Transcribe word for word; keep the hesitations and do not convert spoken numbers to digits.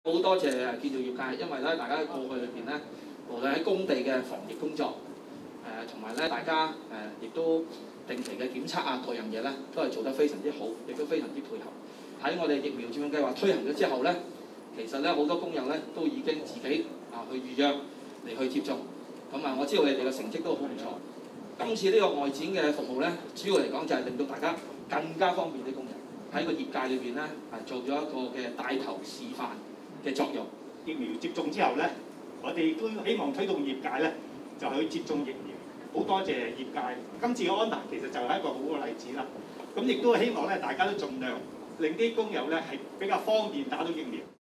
好多謝建造業界，因為咧大家過去裏邊咧，無論喺工地嘅防疫工作，誒同埋咧大家誒亦、呃、都定期嘅檢測啊，各樣嘢咧都係做得非常之好，亦都非常之配合。喺我哋疫苗接種計劃推行咗之後咧，其實咧好多工友咧都已經自己啊去預約嚟去接種。咁啊，我知道你哋嘅成績都好唔錯。今次呢個外展嘅服務咧，主要嚟講就係令到大家更加方便啲工人喺個業界裏邊咧，係做咗一個嘅帶頭示範嘅作用。 疫苗接種之後咧，我哋都希望推動業界咧就去接種疫苗。好多謝業界，今次嘅安排其實就係一個好嘅例子啦。咁亦都希望咧，大家都盡量令啲工友咧係比較方便打到疫苗。